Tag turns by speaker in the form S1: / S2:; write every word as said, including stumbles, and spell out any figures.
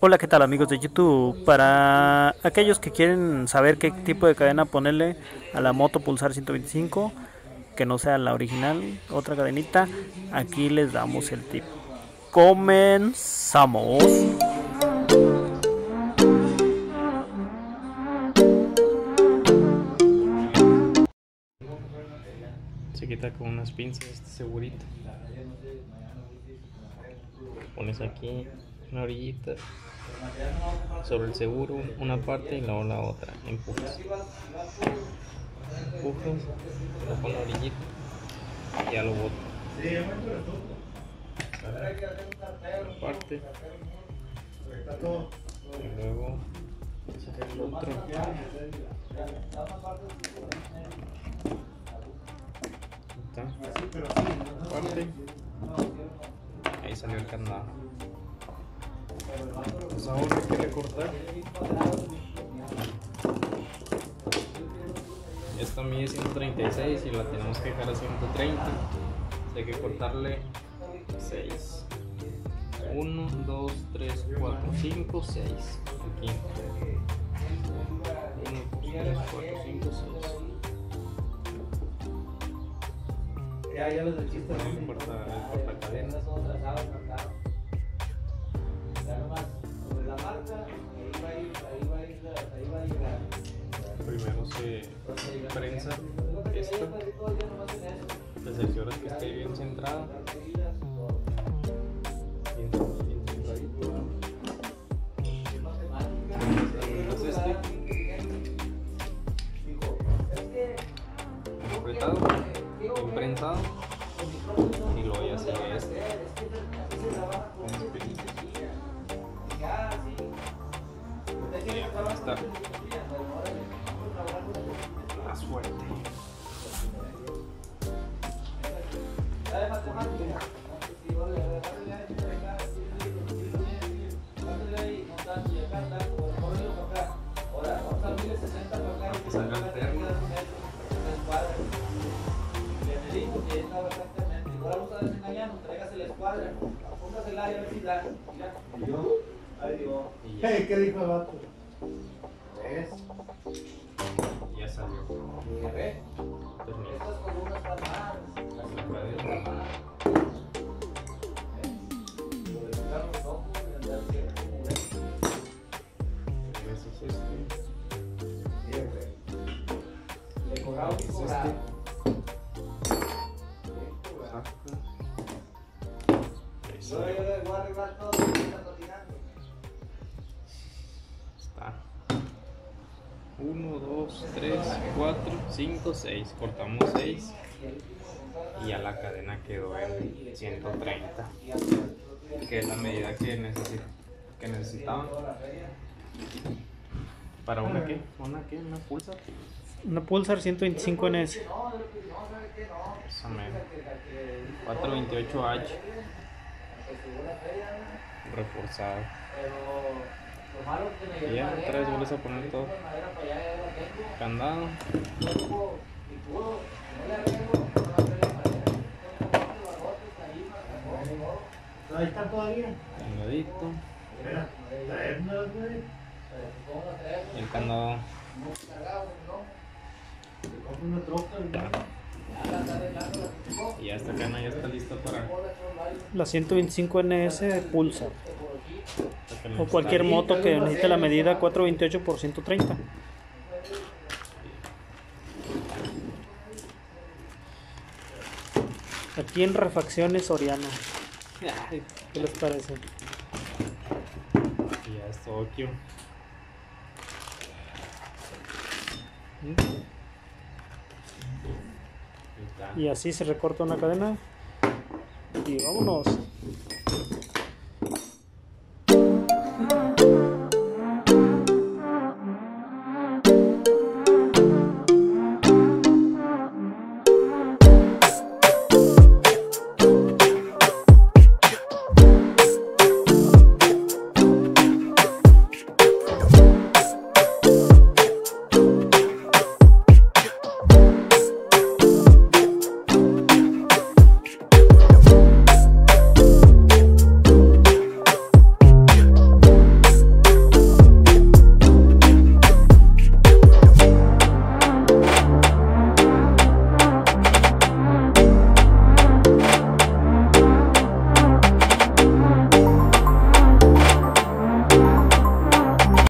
S1: Hola, ¿qué tal amigos de YouTube? Para aquellos que quieren saber qué tipo de cadena ponerle a la moto Pulsar ciento veinticinco, que no sea la original, otra cadenita, aquí les damos el tip. Comenzamos.
S2: Se quita con unas pinzas este segurito. Pones aquí una orillita sobre el seguro, una parte y luego la otra. Empujas. Empujas, lo pones la orillita y ya lo botas. Una parte y luego el otro. Parte. Ahí salió el candado. Pues ahora hay que recortar. Esta mide ciento treinta y seis y la tenemos que dejar a ciento treinta. Hay que cortarle seis. uno, dos, tres, cuatro, cinco, seis. Aquí. uno, dos, tres, cuatro, cinco, seis.
S3: Ya, ya los del chiste.
S2: El cortacadenas. Primero se prensa esta. Te cercioras que esté bien centrada. Bien, bien centradito. Prensas este. Apretado. Bien prensado. Y luego ya sigue este. Con espiritos. Y ya va a estar más fuerte. Que salga alterno.
S3: Hey, ¿qué dijo el vato?
S2: ¿Ves? Y ya salió. Estas columnas están mal. Eso es este.
S3: Le cobramos
S2: Es
S3: por
S2: este.
S3: Yo le voy a arreglar todo lo que está cocinando.
S2: Está. uno, dos, tres, cuatro, cinco, seis. Cortamos seis. Y ya la cadena quedó en ciento treinta. Que es la medida que, necesi que necesitaban. ¿Para una qué? ¿Una qué? ¿Una Pulsar?
S1: Una Pulsar ciento veinticinco N S.
S2: Esa mera. cuatrocientos veintiocho H. Reforzado. Y ya otra vez vuelves a poner todo. Candado.
S3: Ahí está todavía.
S2: Candadito.
S3: Mira, traérnoslo, güey.
S2: Y el candado.
S3: Una troca, güey.
S2: Y ya esta cadena ya está lista para,
S1: La ciento veinticinco N S Pulsar.
S2: para que la
S1: O cualquier
S2: instale.
S1: moto que necesite la medida cuatrocientos veintiocho por ciento treinta. Aquí en Refacciones Soriano. ¿Qué les parece?
S2: Y ya es Tokio. Ahí está.
S1: Y así se recorta una cadena. Y vámonos.